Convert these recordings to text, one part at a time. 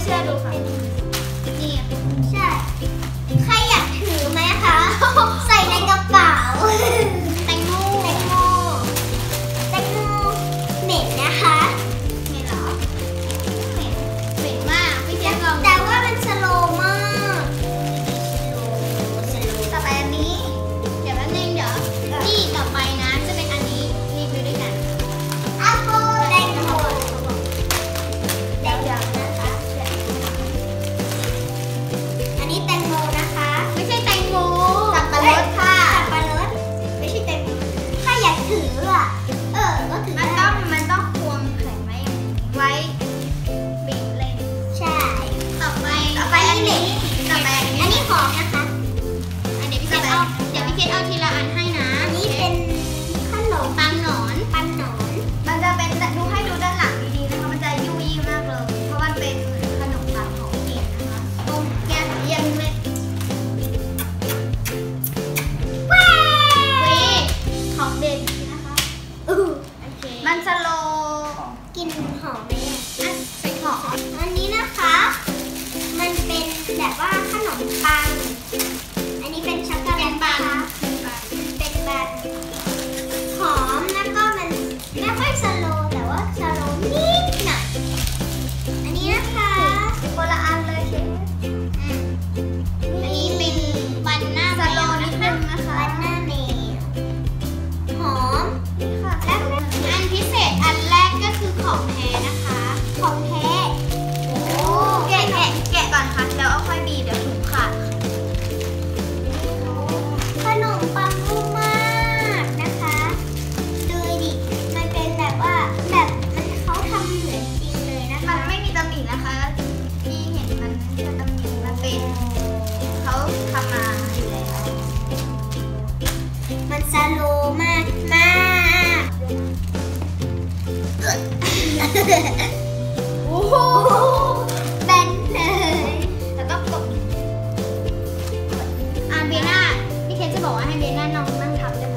เชื่อดูค่ะนี่ใช่ใครอยากถือไหมคะใส่ในกระเป๋าแตงโมเหม็นนะคะเหม็นเหรอเหม็นมากพี่เจ๊ลองแต่ว่ามันสโลว์มากต่อไปอันนี้เดี๋ยวแป๊บนึงเดี๋ยวนี่ต่อไปนะจะเป็นอันนี้รีวิวด้วยกันแตงโมนะคะอันนี้แตงโมนะคะไม่ใช่แตงโมสับปะรดค่ะสับปะรดไม่ใช่แตงโมถ้าอยากถืออ่ะก็ถือมันต้องควงแขนไว้บีบเล่นใช่ต่อไปอันนี้อันนี้หอมนะคะอันนี้พี่เคสเดี๋ยวพี่เคสเอาทีละอันให้นะอันนี้เป็นขนมปังหนอนมันจะเป็นดูให้ดูด้านหลังดีๆนะคะมันจะยุ่ยมากเลยเพราะมันเป็นขนมปังของเกดนะคะต้มแก้มเยี่ยมเลยของเด่นนะคะโอเคมันสโลกินหอมไหมใส่หอมอันนี้นะคะมันเป็นแบบว่าขนมปังอันนี้เป็นช็อกโกแลตนะคะเป็นแบบหอมแล้วก็มันไม่ค่อยสโลแต่ว่าสโลนิดหน่อยอันนี้นะคะคนละอันเลยเชฟอันนี้เป็นบันหน้าสโลนิดนึงนะคะบันหน้าเมย์หอมค่ะและอันพิเศษอันแรกก็คือของแท้นะคะของแท้โอ้แกะก่อนค่ะแล้วเอาค่อยบีบเดี๋ยวถุงขาดขนมปังนุ่มมากนะคะดูดิมันเป็นแบบว่าแบบมันเขาทำเหมือนจริงเลยนะคะมันไม่มีตำหนินะคะที่เห็นมันไม่ตำหนิมันเป็นเขาทำมาอยู่แล้วมันสโลมากโอ้โหแบนเลยแล้วก็กดเบน่าพี่เคสจะบอกว่าให้เบน่าน้องนั่งทับได้ไหม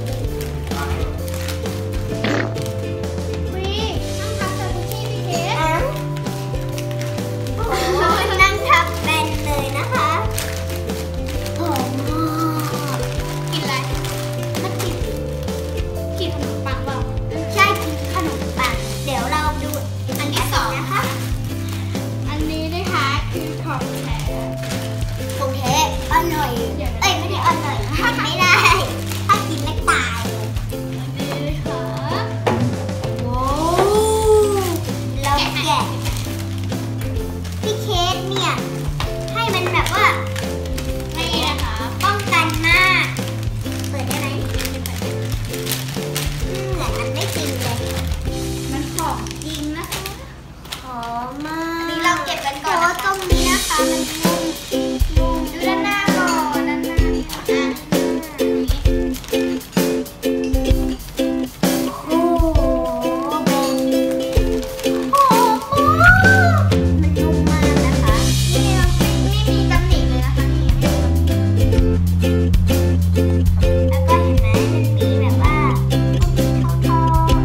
นั่งทับจากทุกที่พี่เคสโอ้นั่งทับแบนเลยนะคะหอมมากกินอะไรถ้ากินขนมปังเปล่าใช่กินขนมปังเดี๋ยวเราดูอันที่สองนะคะอันนี้นะคะคือของแท้อร่อยไม่ได้อร่อยทานไม่ได้ถ้ากินแล้วตายอันนี้ค่ะโว้เราแกะพี่เคสเนี่ยให้มันแบบว่าไม่นะคะป้องกันมากเปิดได้ไหมเหมือนมันไม่จริงเลยมันของจริงนะคะหอมมากอันนี้เราเก็บกันก่อนนะคะตรงนี้นะคะมันนุ่มดูด้านหน้าก่อนด้านหน้าโอ้โหมันนุ่มมากนะคะนี่ไม่มีตำหนิเลยนะคะนี่แล้วก็เห็นไหมมันมีแบบว่าทอง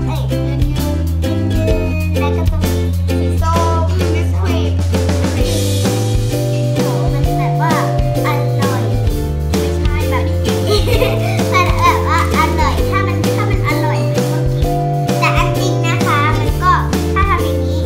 แล้วก็ตรงนี้สีส้มบิสคุตมันแบบว่าอร่อยไม่ใช่แบบมันแบบว่าอร่อยถ้ามันอร่อยมันก็กินแต่อันจริงนะคะมันก็ถ้าทำอย่างนี้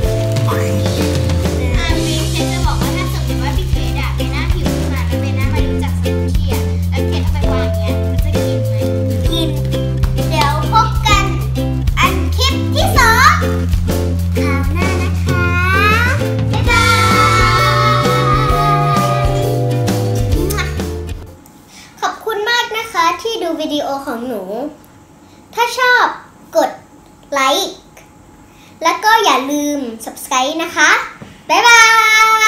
พี่เคสจะบอกว่าถ้าสมมติว่าพี่เคสอะเป็นหน้าผิวขึ้นมาแล้วเป็นหน้ามารู้จักสมุนไพรแล้วเคสเอาไปวางเงี้ยมันจะกินไหมกินเดี๋ยวพบกันอันคลิปที่สองคราวหน้านะคะบ๊ายบายขอบคุณมากนะคะที่ดูวิดีโอของหนู ถ้าชอบกดไลค์แล้วก็อย่าลืม subscribe นะคะบ๊ายบาย